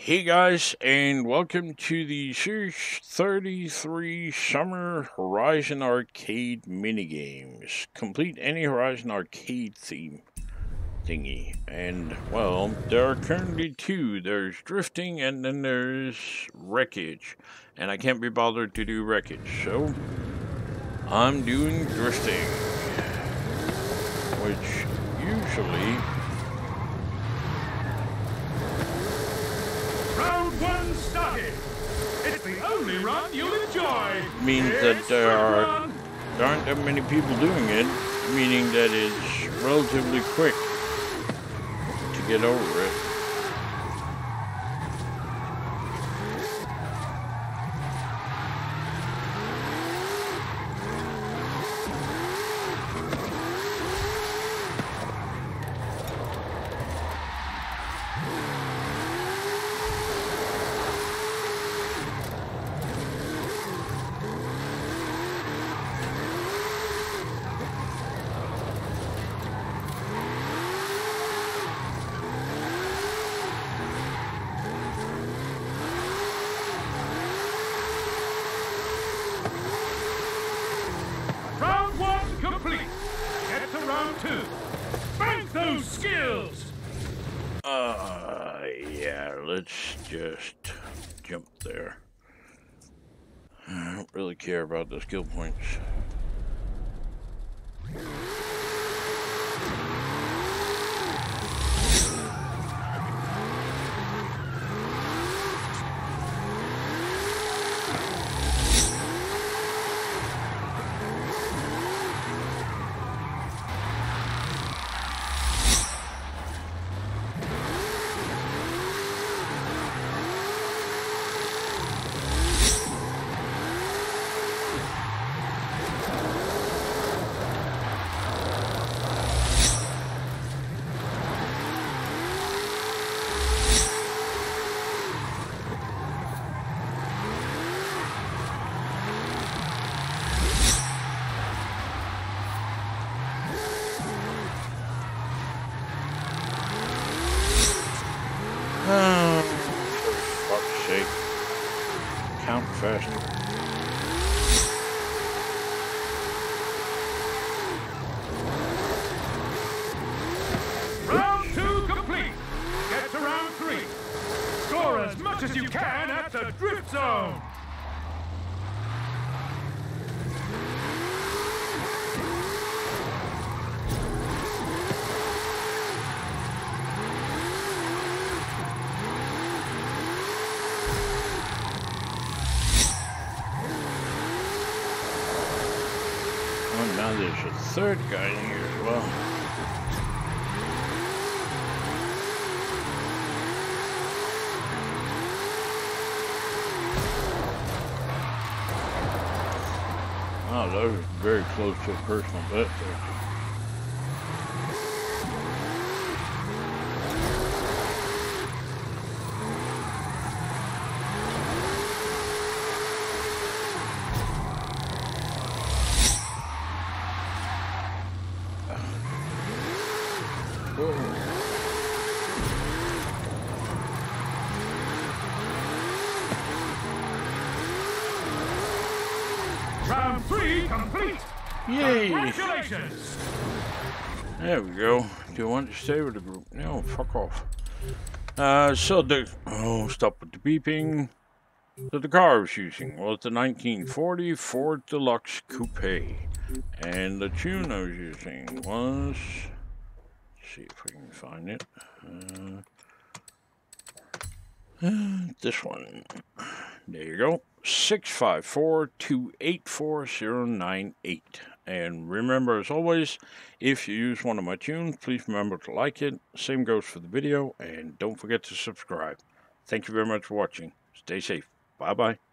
Hey guys, and welcome to the Series 33 Summer Horizon Arcade minigames. Complete any Horizon Arcade theme thingy. And, well, there are currently two. There's drifting and then there's wreckage. And I can't be bothered to do wreckage, so I'm doing drifting. Which usually... Round one started. It's the only run you'll enjoy. means that there aren't that many people doing it, meaning that it's relatively quick to get over it. Round one complete. Get to round two. Bank those skills. Yeah, let's just jump there. I don't really care about the skill points. Oh, for fuck's sake. Count faster. Round two complete. Get to round three. Score as much as you can at the drift zone. Oh, now there's a third guy in here as well. Oh, that was very close to a personal bet there. Round three complete. Yay! Congratulations. There we go. Do you want to stay with the group? No, fuck off. Stop with the beeping. So the car I was using was the 1940 Ford Deluxe Coupe. And the tune I was using was... Let's see if I can find it. This one. There you go. 654-284-098. And remember, as always, if you use one of my tunes, please remember to like it. Same goes for the video, and don't forget to subscribe. Thank you very much for watching. Stay safe. Bye-bye.